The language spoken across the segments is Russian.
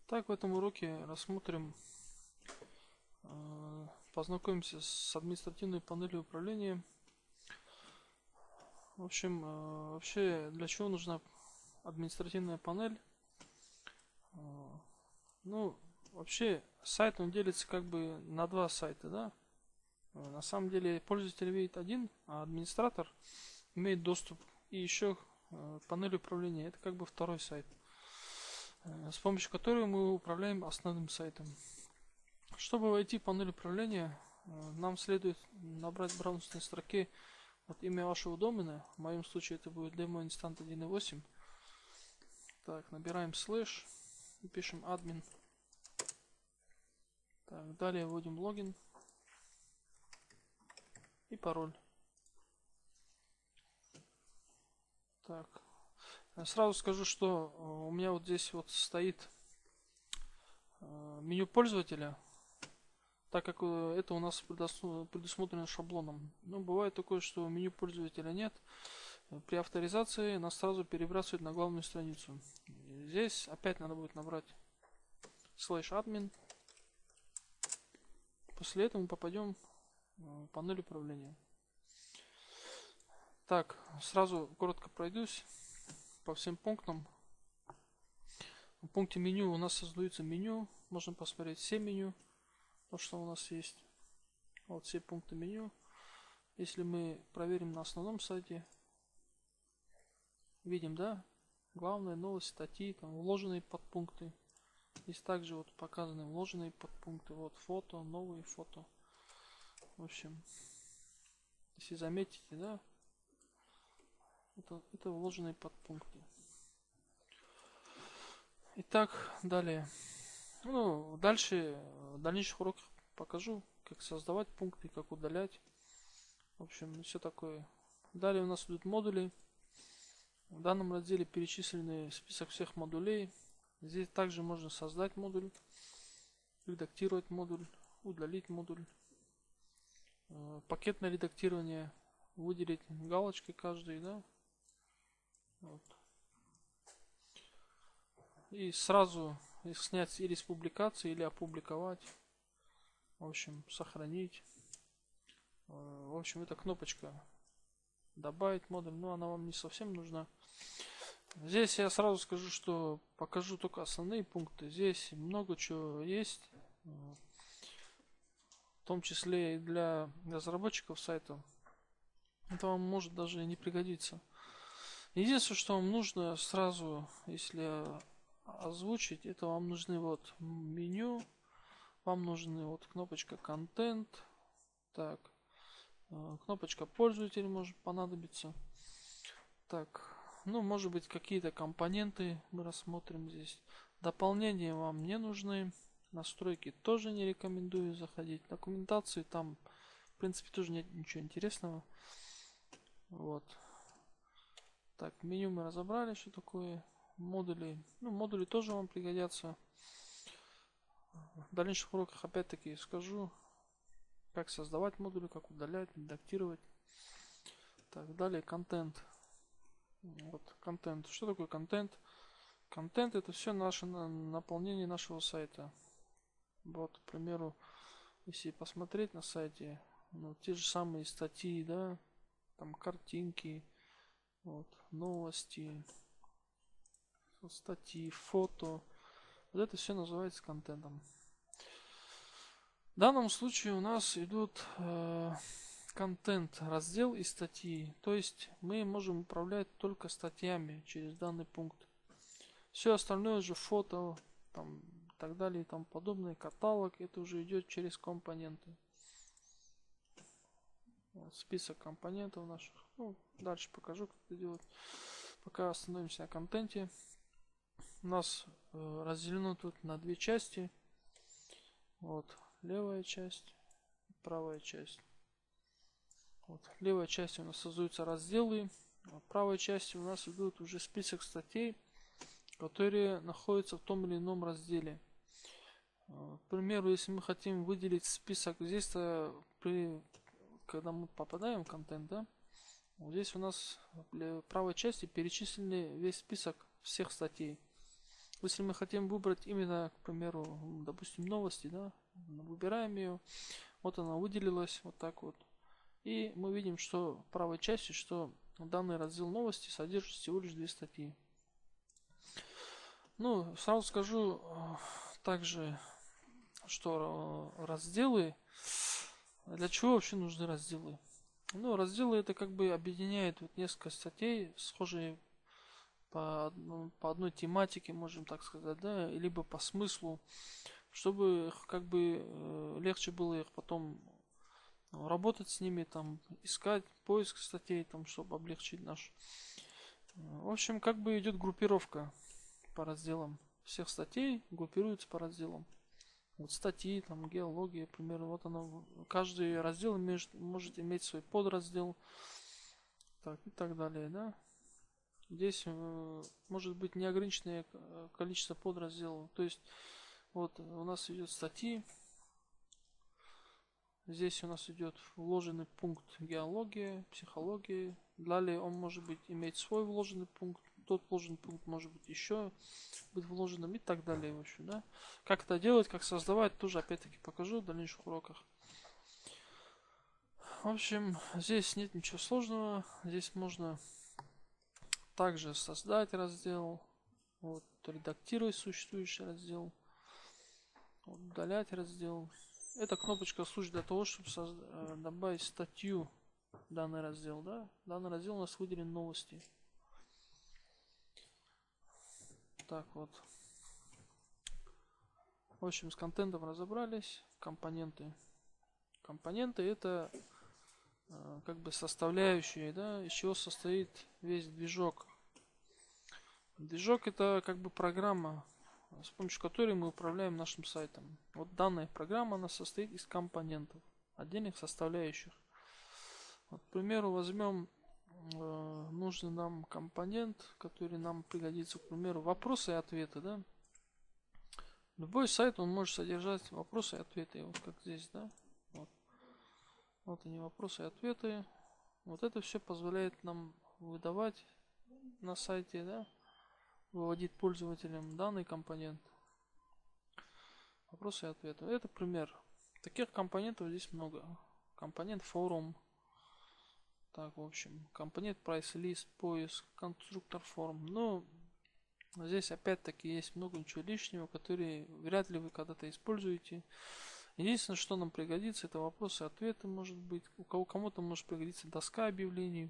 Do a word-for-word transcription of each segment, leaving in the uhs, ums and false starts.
Так, в этом уроке рассмотрим, э, познакомимся с административной панелью управления. В общем, э, вообще для чего нужна административная панель? Э, Ну, вообще сайт он делится как бы на два сайта, да? Э, На самом деле пользователь видит один, а администратор имеет доступ и еще э, панель управления. Это как бы второй сайт, э, с помощью которого мы управляем основным сайтом. Чтобы войти в панель управления, э, нам следует набрать в браузерной строке вот имя вашего домена. В моем случае это будет demoinstant один точка восемь. Так, набираем слэш и пишем admin. Так, далее вводим логин и пароль. Так, сразу скажу, что у меня вот здесь вот стоит меню пользователя, так как это у нас предусмотрено шаблоном. Но бывает такое, что меню пользователя нет. При авторизации нас сразу перебрасывает на главную страницу. Здесь опять надо будет набрать слэш admin. После этого мы попадем в панель управления. Так, сразу коротко пройдусь по всем пунктам. В пункте меню у нас создается меню. Можно посмотреть все меню, то что у нас есть. Вот все пункты меню. Если мы проверим на основном сайте, видим, да, главная новость, статьи, там вложенные подпункты. Здесь также вот показаны вложенные подпункты. Вот фото, новые фото. В общем, если заметите, да, это, это вложенные подпункты. Итак, далее. Ну, дальше, в дальнейших уроках покажу, как создавать пункты, как удалять. В общем, все такое. Далее у нас идут модули. В данном разделе перечислены список всех модулей. Здесь также можно создать модуль, редактировать модуль, удалить модуль. Пакетное редактирование, выделить галочкой каждый, да. Вот. И сразу их снять или с публикации, или опубликовать. В общем, сохранить. В общем, эта кнопочка добавить модуль, но она вам не совсем нужна. Здесь я сразу скажу, что покажу только основные пункты. Здесь много чего есть, в том числе и для разработчиков сайта. Это вам может даже и не пригодиться. Единственное, что вам нужно сразу, если озвучить, это вам нужны вот меню, вам нужны вот кнопочка контент, так, кнопочка пользователь может понадобиться. Так, ну, может быть, какие-то компоненты мы рассмотрим здесь. Дополнения вам не нужны. Настройки тоже не рекомендую заходить. Документации там, в принципе, тоже нет ничего интересного. Вот. Так, меню мы разобрали, что такое. Модули. Ну, модули тоже вам пригодятся. В дальнейших уроках опять-таки скажу, как создавать модули, как удалять, редактировать. Так, далее контент. Вот, контент. Что такое контент? Контент это все наше наполнение нашего сайта. Вот, к примеру, если посмотреть на сайте, ну, те же самые статьи, да, там картинки, вот, новости, статьи, фото. Вот это все называется контентом. В данном случае у нас идут э, контент, раздел и статьи. То есть мы можем управлять только статьями через данный пункт. Все остальное же фото, там, и так далее и тому подобное, каталог, это уже идет через компоненты. Вот, список компонентов наших. Ну, дальше покажу, как это делать. Пока остановимся на контенте. У нас э, разделено тут на две части. Вот, левая часть, правая часть. Вот, левая часть у нас создаются разделы. В правой части у нас идут уже список статей, которые находятся в том или ином разделе. К примеру, если мы хотим выделить список, здесь-то при, когда мы попадаем в контент, да, вот здесь у нас в правой части перечислены весь список всех статей. Если мы хотим выбрать именно, к примеру, допустим, новости, да, выбираем ее, вот она выделилась, вот так вот. И мы видим, что в правой части, что данный раздел новости содержит всего лишь две статьи. Ну, сразу скажу также, что разделы, для чего вообще нужны разделы? Ну, разделы это как бы объединяет вот несколько статей, схожие по, ну, по одной тематике, можем так сказать, да, либо по смыслу, чтобы их как бы э, легче было их потом работать с ними, там, искать, поиск статей, там, чтобы облегчить наш. В общем, как бы идет группировка по разделам. Всех статей группируются по разделам. Вот статьи, там, геология, примерно, вот оно, каждый раздел может, может иметь свой подраздел, так, и так далее, да. Здесь э, может быть неограниченное количество подразделов. То есть, вот у нас идет статьи. Здесь у нас идет вложенный пункт геология, психология. Далее он может быть иметь свой вложенный пункт. Тот вложенный пункт может быть еще быть вложенным и так далее. В общем, да. Как это делать, как создавать, тоже опять-таки покажу в дальнейших уроках. В общем, здесь нет ничего сложного. Здесь можно также создать раздел, вот, редактировать существующий раздел, удалять раздел. Эта кнопочка служит для того, чтобы созда- добавить статью в данный раздел. Да? Данный раздел у нас выделен новости. Так вот. В общем, с контентом разобрались. Компоненты. Компоненты это э, как бы составляющие, да, из чего состоит весь движок. Движок это как бы программа, с помощью которой мы управляем нашим сайтом. Вот данная программа, она состоит из компонентов, отдельных составляющих. Вот, к примеру, возьмем э, нужный нам компонент, который нам пригодится, к примеру, вопросы и ответы, да. Любой сайт, он может содержать вопросы и ответы, вот как здесь, да. Вот, вот они, вопросы и ответы. Вот это все позволяет нам выдавать на сайте, да, выводить пользователям данный компонент. Вопросы и ответы. Это пример. Таких компонентов здесь много. Компонент форум. Так, в общем, компонент прайс-лист, поиск, конструктор форм. Но здесь опять-таки есть много ничего лишнего, которые вряд ли вы когда-то используете. Единственное, что нам пригодится, это вопросы и ответы, может быть. У кого кому-то может пригодиться доска объявлений.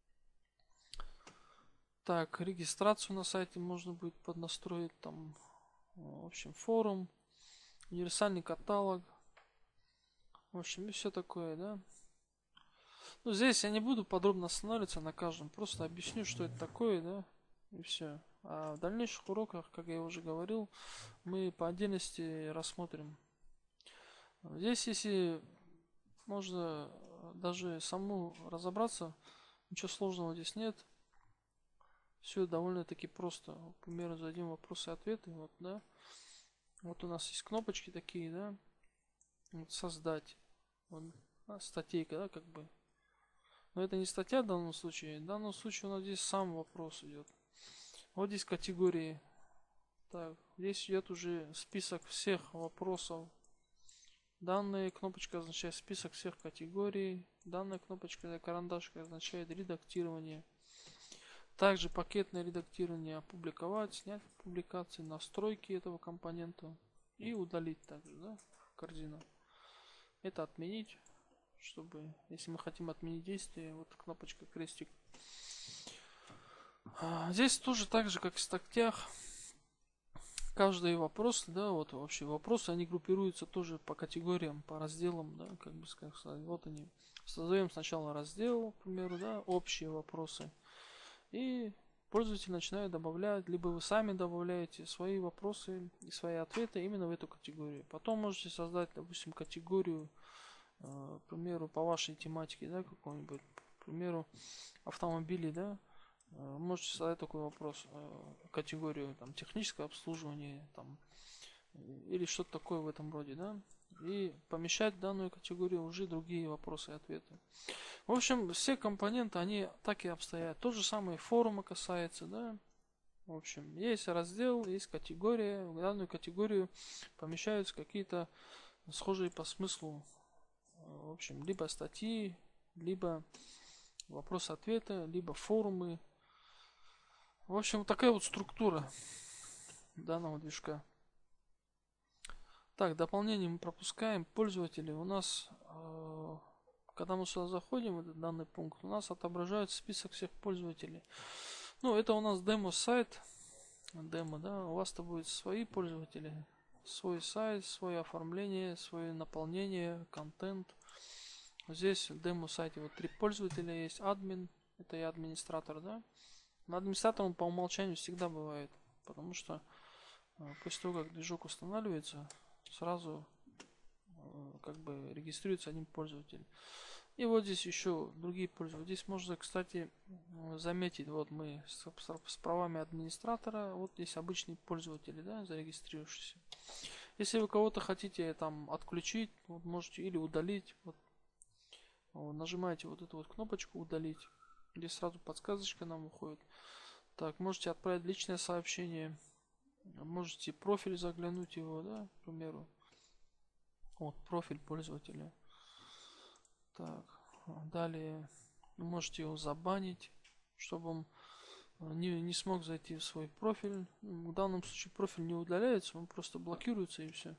Так, регистрацию на сайте можно будет поднастроить, там, в общем, форум, универсальный каталог, в общем, и все такое, да. Ну, здесь я не буду подробно останавливаться на каждом, просто объясню, что это такое, да, и все. А в дальнейших уроках, как я уже говорил, мы по отдельности рассмотрим. Здесь, если можно даже саму разобраться, ничего сложного здесь нет. Все довольно-таки просто. К примеру, зададим вопросы и ответы. Вот, да. Вот у нас есть кнопочки такие, да. Вот создать. Вот, да, статейка, да, как бы. Но это не статья в данном случае. В данном случае у нас здесь сам вопрос идет. Вот здесь категории. Так, здесь идет уже список всех вопросов. Данная кнопочка означает список всех категорий. Данная кнопочка, карандашка, означает редактирование. Также пакетное редактирование, опубликовать, снять публикации, настройки этого компонента и удалить также, да, корзина. Это отменить, чтобы, если мы хотим отменить действие, вот кнопочка крестик. А, здесь тоже так же, как в статьях, каждый вопрос, да, вот вообще вопросы, они группируются тоже по категориям, по разделам, да, как бы сказать, вот они. Создаем сначала раздел, к примеру, да, общие вопросы. И пользователь начинает добавлять, либо вы сами добавляете свои вопросы и свои ответы именно в эту категорию. Потом можете создать, допустим, категорию, э, к примеру, по вашей тематике, да, какой-нибудь, к примеру, автомобили, да. Э, можете создать такой вопрос, э, категорию, там, техническое обслуживание, там, или что-то такое в этом роде, да. И помещать в данную категорию уже другие вопросы и ответы. В общем, все компоненты, они так и обстоят. То же самое форума касается, да. В общем, есть раздел, есть категория. В данную категорию помещаются какие-то схожие по смыслу, в общем, либо статьи, либо вопрос-ответы, либо форумы. В общем, такая вот структура данного движка. Так, дополнение мы пропускаем. Пользователи у нас, э, когда мы сюда заходим, в этот данный пункт, у нас отображается список всех пользователей. Ну, это у нас демо-сайт. Демо, да, у вас-то будут свои пользователи, свой сайт, свое оформление, свое наполнение, контент. Здесь в демо-сайте вот три пользователя есть. Админ, это и администратор, да. Но администратором по умолчанию всегда бывает, потому что э, после того, как движок устанавливается, сразу э, как бы регистрируется один пользователь. И вот здесь еще другие пользователи. Здесь можно, кстати, заметить, вот мы с, с правами администратора, вот здесь обычные пользователи, да, зарегистрировавшиеся. Если вы кого-то хотите там отключить, вот можете или удалить, вот, вот, нажимаете вот эту вот кнопочку удалить, здесь сразу подсказочка нам уходит. Так, можете отправить личное сообщение, можете профиль заглянуть его, да, к примеру. Вот профиль пользователя. Так, далее можете его забанить, чтобы он не, не смог зайти в свой профиль. В данном случае профиль не удаляется, он просто блокируется и все.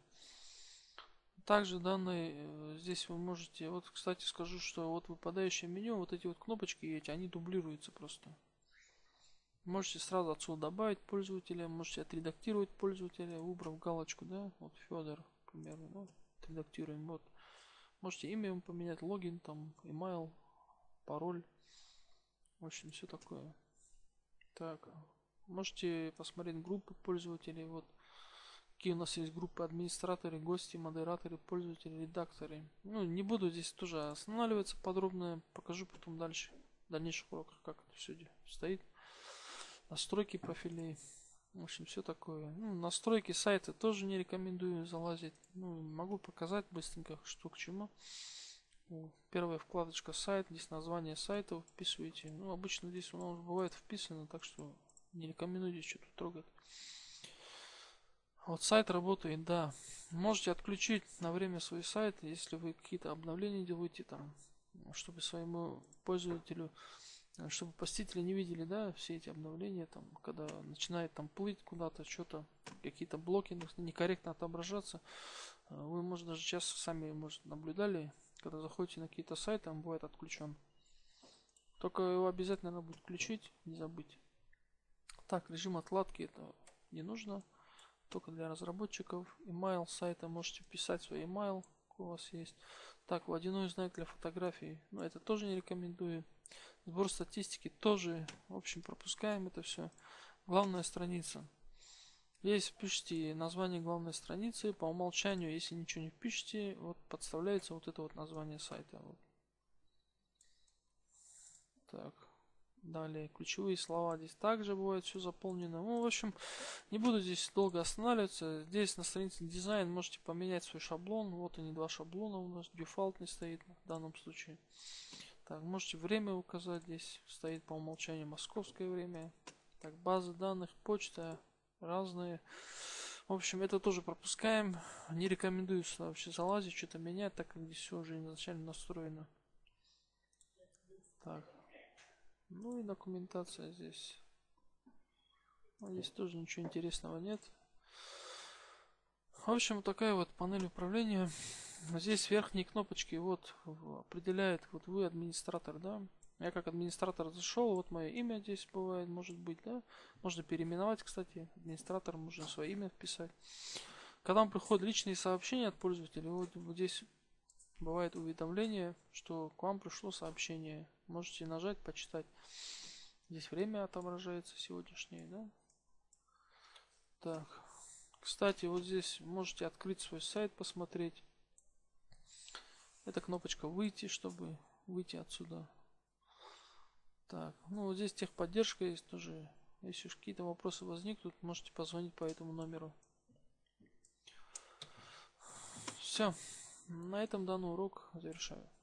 Также данные здесь вы можете, вот, кстати, скажу, что вот выпадающее меню, вот эти вот кнопочки эти, они дублируются просто. Можете сразу отсюда добавить пользователя, можете отредактировать пользователя, выбрав галочку, да, вот Федор, к примеру, да, отредактируем, вот. Можете имя ему поменять, логин, там, email, пароль. В общем, все такое. Так, можете посмотреть группы пользователей. Вот какие у нас есть группы: администраторы, гости, модераторы, пользователи, редакторы. Ну, не буду здесь тоже останавливаться подробно. Покажу потом дальше, в дальнейших уроках, как это все стоит. Настройки профилей. В общем, все такое. Ну, настройки сайта тоже не рекомендую залазить. Ну, могу показать быстренько, что к чему. Первая вкладочка сайт. Здесь название сайта вписываете. Ну, обычно здесь у нас бывает вписано, так что не рекомендую здесь что-то трогать. Вот сайт работает, да. Можете отключить на время свой сайт, если вы какие-то обновления делаете там, чтобы своему пользователю, чтобы посетители не видели, да, все эти обновления, там, когда начинает там плыть куда-то, что-то, какие-то блоки некорректно отображаться. Вы, может, даже часто сами, может, наблюдали, когда заходите на какие-то сайты, он бывает отключен. Только его обязательно надо будет включить, не забыть. Так, режим отладки это не нужно, только для разработчиков. Email сайта можете вписать свой email, какой у вас есть. Так, водяной знак для фотографий, но это тоже не рекомендую. Сбор статистики тоже, в общем, пропускаем это все. Главная страница. Если впишите название главной страницы, по умолчанию, если ничего не впишите, вот подставляется вот это вот название сайта. Вот. Так, далее ключевые слова здесь также бывает все заполнено. Ну, в общем, не буду здесь долго останавливаться. Здесь на странице дизайн можете поменять свой шаблон. Вот они, два шаблона у нас, дефолтный стоит в данном случае. Так, можете время указать, здесь стоит по умолчанию московское время. Так, базы данных, почта, разные. В общем, это тоже пропускаем. Не рекомендую сюда вообще залазить, что-то менять, так как здесь все уже изначально настроено. Так. Ну и документация здесь. Здесь тоже ничего интересного нет. В общем, такая вот панель управления. Здесь верхние кнопочки вот определяет, вот вы администратор, да. Я как администратор зашел, вот мое имя здесь бывает, может быть, да. Можно переименовать, кстати, администратор, можно свое имя вписать. Когда вам приходят личные сообщения от пользователей, вот, вот здесь бывает уведомление, что к вам пришло сообщение. Можете нажать, почитать. Здесь время отображается сегодняшнее, да. Так. Кстати, вот здесь можете открыть свой сайт, посмотреть. Это кнопочка выйти, чтобы выйти отсюда. Так, ну вот здесь техподдержка есть тоже. Если уж какие-то вопросы возникнут, можете позвонить по этому номеру. Все. На этом данный урок завершаю.